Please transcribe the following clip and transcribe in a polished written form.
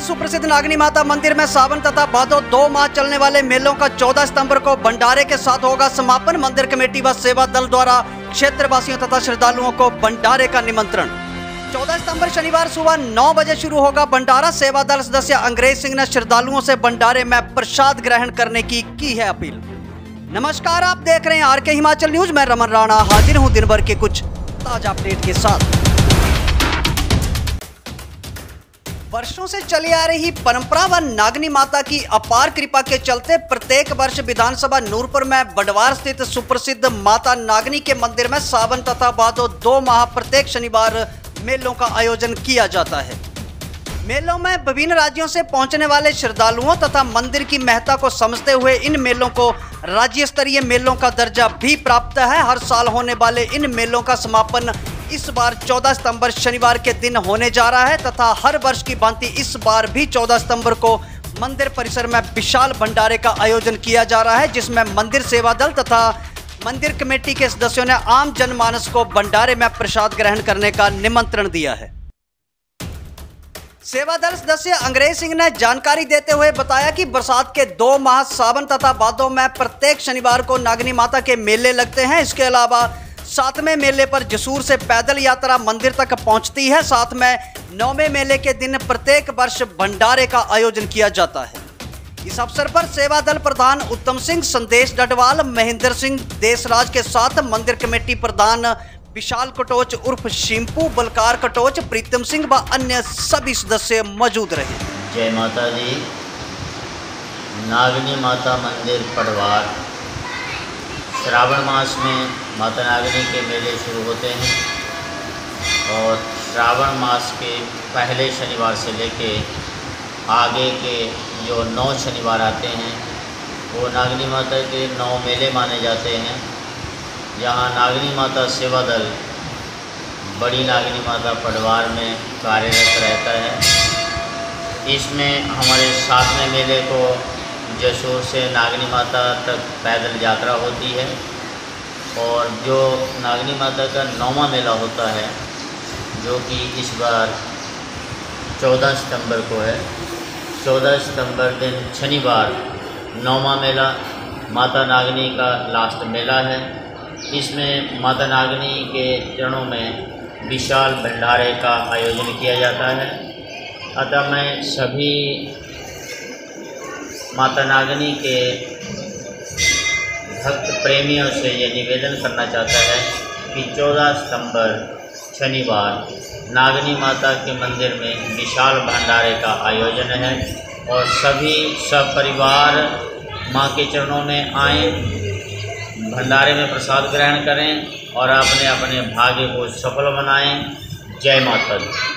सुप्रसिद्ध नागनी माता मंदिर में सावन तथा भादो 2 माह चलने वाले मेलों का 14 सितंबर को भंडारे के साथ होगा समापन। मंदिर कमेटी व सेवा दल द्वारा क्षेत्रवासियों तथा श्रद्धालुओं को भंडारे का निमंत्रण। 14 सितंबर शनिवार सुबह 9 बजे शुरू होगा भंडारा। सेवा दल सदस्य अंग्रेज सिंह ने श्रद्धालुओं से भंडारे में प्रसाद ग्रहण करने की है अपील। नमस्कार, आप देख रहे हैं आरके हिमाचल न्यूज। मैं रमन राणा हाजिर हूं दिन भर के कुछ ताजा अपडेट के साथ। वर्षों से चली आ रही परंपरा व नागनी माता की अपार कृपा के चलते प्रत्येक वर्ष विधानसभा नूरपुर में बडवार स्थित सुप्रसिद्ध माता नागनी के मंदिर में सावन तथा भादो 2 माह प्रत्येक शनिवार मेलों का आयोजन किया जाता है। मेलों में विभिन्न राज्यों से पहुंचने वाले श्रद्धालुओं तथा मंदिर की महत्ता को समझते हुए इन मेलों को राज्य स्तरीय मेलों का दर्जा भी प्राप्त है। हर साल होने वाले इन मेलों का समापन इस बार 14 सितंबर शनिवार के दिन होने जा रहा है तथा हर वर्ष की भांति इस बार भी 14 सितंबर को मंदिर परिसर में विशाल भंडारे का आयोजन किया जा रहा है, जिसमें मंदिर सेवा दल तथा मंदिर कमेटी के सदस्यों ने आम जनमानस को भंडारे में प्रसाद ग्रहण करने का निमंत्रण दिया है। सेवा दल सदस्य अंग्रेज सिंह ने जानकारी देते हुए बताया कि बरसात के 2 माह सावन तथा भादो में प्रत्येक शनिवार को नागनी माता के मेले लगते हैं। इसके अलावा 7वें मेले पर जसूर से पैदल यात्रा मंदिर तक पहुंचती है। साथ में 9वें मेले के दिन प्रत्येक वर्ष भंडारे का आयोजन किया जाता है। इस अवसर पर सेवा दल प्रधान उत्तम सिंह, संदेश डडवाल, महेंद्र सिंह देशराज के साथ मंदिर कमेटी प्रधान विशाल कटोच उर्फ शिंपू, बलकार कटोच, प्रीतम सिंह व अन्य सभी सदस्य मौजूद रहे। जय माता दी। नागनी माता मंदिर पडवार श्रावण मास में माता नागनी के मेले शुरू होते हैं और श्रावण मास के पहले शनिवार से लेके आगे के जो 9 शनिवार आते हैं वो नागनी माता के 9 मेले माने जाते हैं। यहाँ नागनी माता सेवा दल बड़ी नागनी माता पडवार में कार्यरत रहता है। इसमें हमारे 7वें मेले को जसूर से नागनी माता तक पैदल यात्रा होती है और जो नागनी माता का 9वां मेला होता है जो कि इस बार 14 सितंबर को है। 14 सितंबर दिन शनिवार 9वां मेला माता नागनी का लास्ट मेला है। इसमें माता नागनी के चरणों में विशाल भंडारे का आयोजन किया जाता है। अतः मैं सभी माता नागनी के भक्त प्रेमियों से ये निवेदन करना चाहता है कि 14 सितंबर शनिवार नागनी माता के मंदिर में विशाल भंडारे का आयोजन है और सभी सपरिवार माँ के चरणों में आएँ, भंडारे में प्रसाद ग्रहण करें और अपने अपने भाग्य को सफल बनाएं। जय माता दी।